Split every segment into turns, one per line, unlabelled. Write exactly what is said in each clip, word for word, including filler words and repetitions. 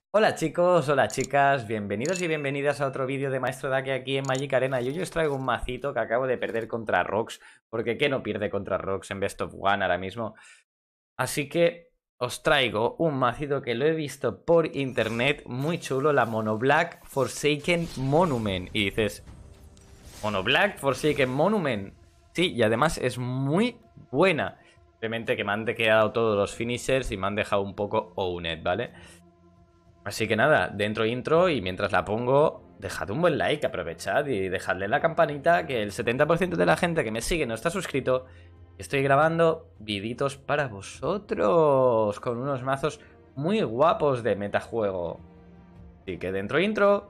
Hola chicos, hola chicas, bienvenidos y bienvenidas a otro vídeo de Maestro Dake aquí en Magic Arena. Y hoy os traigo un macito que acabo de perder contra Rox, porque ¿qué no pierde contra Rox en Best of One ahora mismo? Así que os traigo un macito que lo he visto por internet, muy chulo, la Mono Black Forsaken Monument. Y dices, Mono Black Forsaken Monument. Sí, y además es muy buena. Simplemente que me han quedado todos los finishers y me han dejado un poco owned, ¿vale? Así que nada, dentro intro y mientras la pongo, dejad un buen like, aprovechad y dejadle la campanita, que el setenta por ciento de la gente que me sigue no está suscrito. Estoy grabando viditos para vosotros con unos mazos muy guapos de metajuego. Así que dentro intro.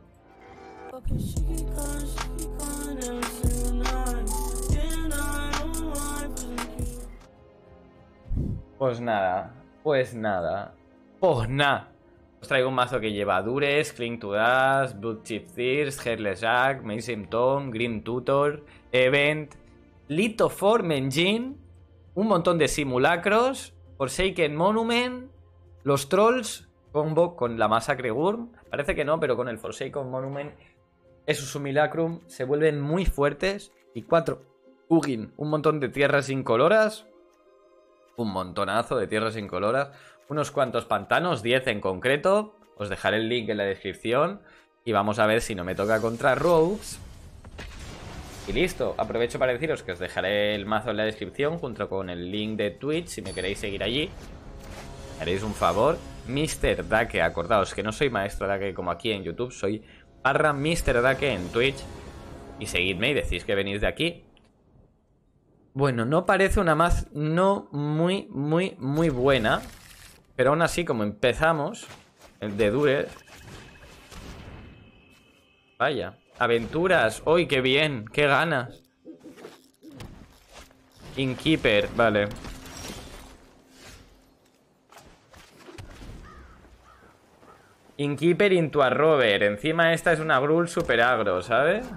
Pues nada, pues nada, pues nada. Os traigo un mazo que lleva Dures, Cling to Dust, Blood Chip Thirst, Headless Jack, Mason Tome, Green Tutor, Event, Lithoform Engine, un montón de simulacros, Forsaken Monument, los Trolls, combo con la Masacre Wurm. Parece que no, pero con el Forsaken Monument, esos simulacrum se vuelven muy fuertes. Y cuatro, Ugin, un montón de tierras incoloras. Un montonazo de tierras incoloras. Unos cuantos pantanos, diez en concreto. Os dejaré el link en la descripción. Y vamos a ver si no me toca contra Rogues. Y listo, aprovecho para deciros que os dejaré el mazo en la descripción junto con el link de Twitch si me queréis seguir allí. Me haréis un favor. mister Dake, acordaos que no soy Maestro Dake como aquí en YouTube, soy barra mister Dake en Twitch. Y seguidme y decís que venís de aquí. Bueno, no parece una más no muy, muy, muy buena. Pero aún así, como empezamos, el de Dure. Vaya. Aventuras. ¡Uy, qué bien! ¡Qué ganas! Innkeeper, vale. Innkeeper into a Rover. Encima esta es una Gruul super agro, ¿sabes?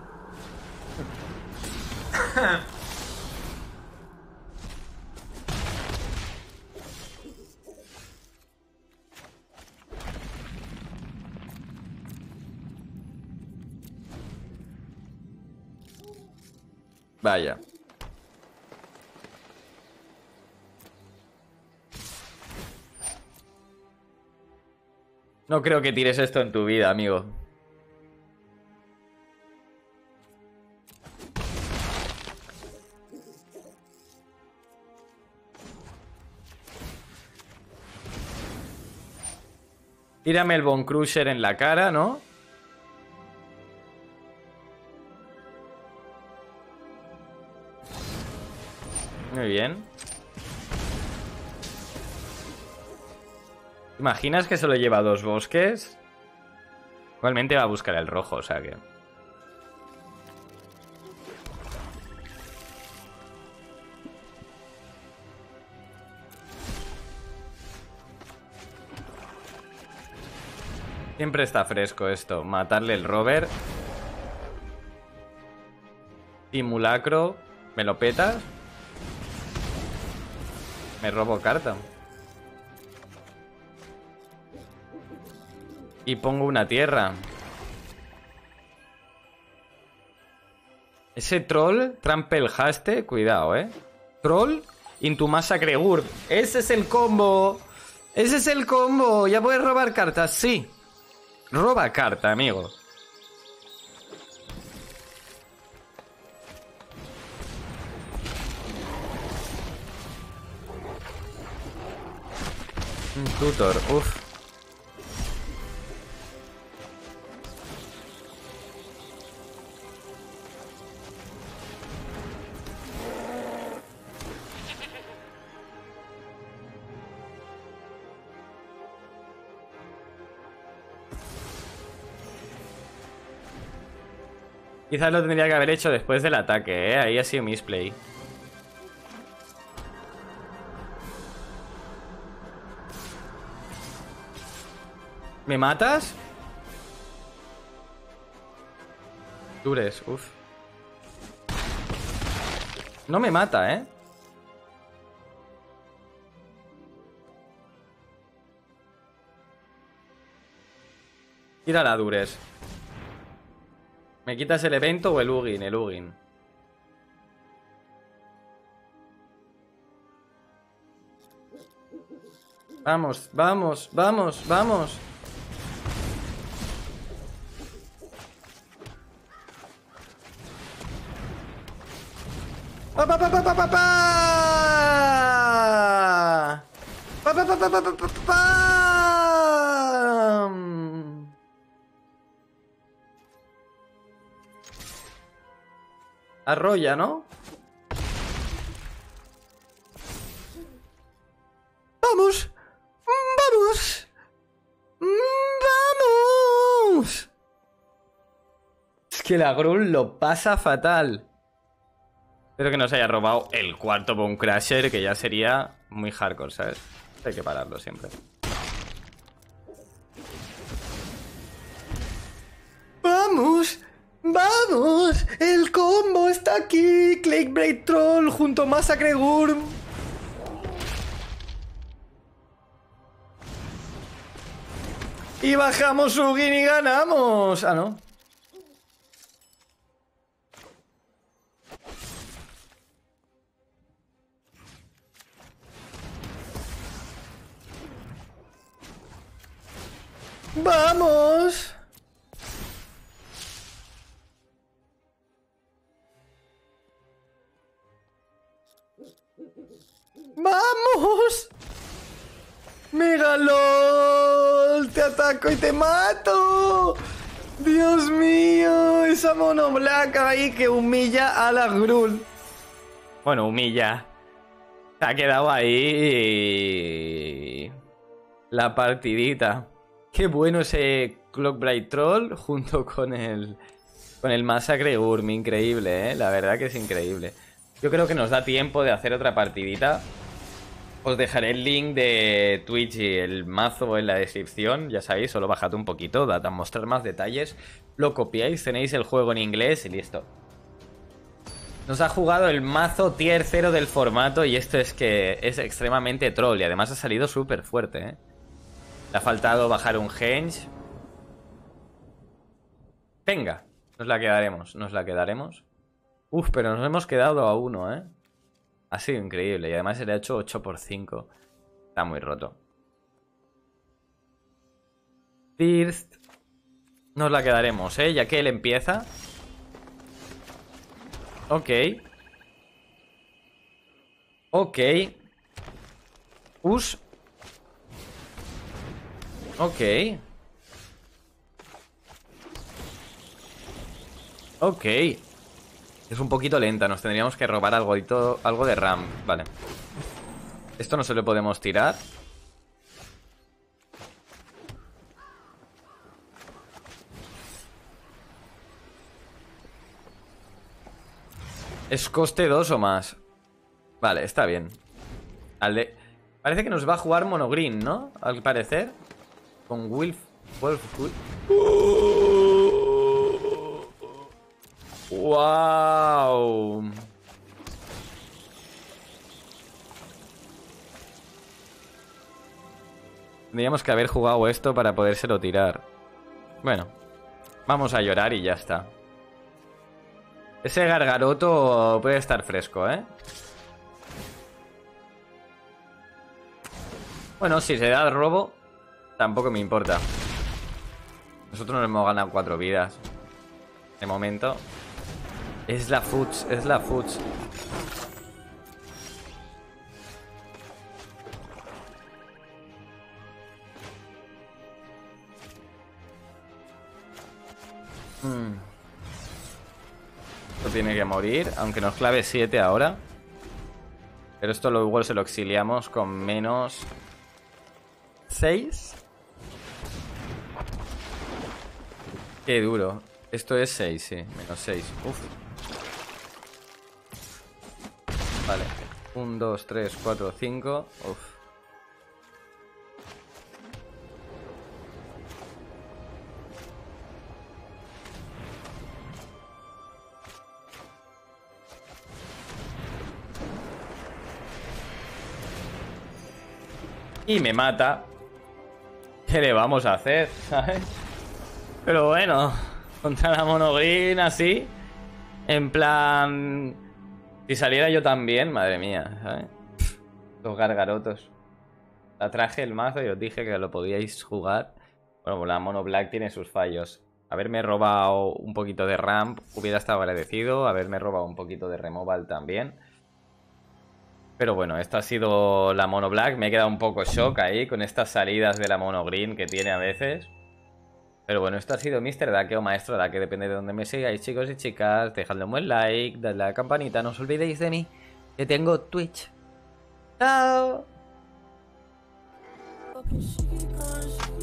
Vaya. No creo que tires esto en tu vida, amigo. Tírame el Bone Crusher en la cara, ¿no? Muy bien. ¿Te imaginas que solo lleva dos bosques? Igualmente va a buscar el rojo, o sea que... Siempre está fresco esto. Matarle el rover. Simulacro. ¿Me lo petas? Me robo carta. Y pongo una tierra. Ese troll, Trample Haste, cuidado, eh. Troll into Masacre Wurm. Ese es el combo. Ese es el combo. Ya puedes robar cartas, sí. Roba carta, amigo. Un tutor, uff. Quizás lo tendría que haber hecho después del ataque, ¿eh? Ahí ha sido misplay. ¿Me matas? Dures, uff. No me mata, ¿eh? Tira la Dures. ¿Me quitas el evento o el Ugin? El Ugin. Vamos, vamos, vamos, vamos. ¡Pa, pa, pa, pa, pa, pa, pa! ¡Pa, pa, pa, pa, pa, pa, pa, pa! Arrolla, ¿no? ¡Vamos! ¡Vamos! ¡Vamos! Es que la Gruul lo pasa fatal. Espero que no se haya robado el cuarto Bone Crusher, que ya sería muy hardcore, ¿sabes? Hay que pararlo siempre. ¡Vamos! ¡Vamos! ¡El combo está aquí! Clickbait Troll junto a Massacre Wurm. Y bajamos Ugin y ganamos. Ah, no. ¡Vamos! ¡Vamos! ¡Megalol! ¡Te ataco y te mato! ¡Dios mío! Esa mono black ahí que humilla a la Gruul. Bueno, humilla. Se ha quedado ahí la partidita. Qué bueno ese Clockbright Troll junto con el con el Massacre Wurm. Increíble, ¿eh? La verdad que es increíble. Yo creo que nos da tiempo de hacer otra partidita. Os dejaré el link de Twitch y el mazo en la descripción. Ya sabéis, solo bajad un poquito, dad a mostrar más detalles. Lo copiáis, tenéis el juego en inglés y listo. Nos ha jugado el mazo tier cero del formato y esto es que es extremadamente troll. Y además ha salido súper fuerte, ¿eh? Le ha faltado bajar un Henge. Venga, nos la quedaremos, nos la quedaremos. Uf, pero nos hemos quedado a uno, ¿eh? Ha sido increíble y además se le ha hecho ocho por cinco. Está muy roto. Thirst. Nos la quedaremos, ¿eh? Ya que él empieza. Ok. Ok. Us. Ok. Ok. Es un poquito lenta, nos tendríamos que robar algo, y todo, algo de RAM. Vale. Esto no se lo podemos tirar. Es coste dos o más. Vale, está bien. Al de... Parece que nos va a jugar monogreen, ¿no? Al parecer. Con Wilf... Wolf... ¡Wow! Tendríamos que haber jugado esto para podérselo tirar. Bueno, vamos a llorar y ya está. Ese Gargaroto puede estar fresco, ¿eh? Bueno, si se da el robo, tampoco me importa. Nosotros nos hemos ganado cuatro vidas. De momento. Es la Futs, es la Futs. Hmm. Esto tiene que morir, aunque nos clave siete ahora. Pero esto lo, igual se lo exiliamos con menos seis. Qué duro. Esto es seis, sí, menos seis. Uf. Vale. uno, dos, tres, cuatro, cinco. Uf. Y me mata. ¿Qué le vamos a hacer? ¿Sabes? Pero bueno, contra la mono green así. En plan... Si saliera yo también, madre mía, ¿sabes? Los gargarotos. La traje el mazo y os dije que lo podíais jugar. Bueno, la mono black tiene sus fallos. Haberme robado un poquito de ramp hubiera estado agradecido. Haberme robado un poquito de removal también. Pero bueno, esta ha sido la mono black. Me he quedado un poco shock ahí con estas salidas de la mono green que tiene a veces. Pero bueno, esto ha sido míster Dake o Maestro Dake, depende de donde me sigáis, chicos y chicas. Dejadle un buen like, dadle a la campanita, no os olvidéis de mí, que tengo Twitch. ¡Chao!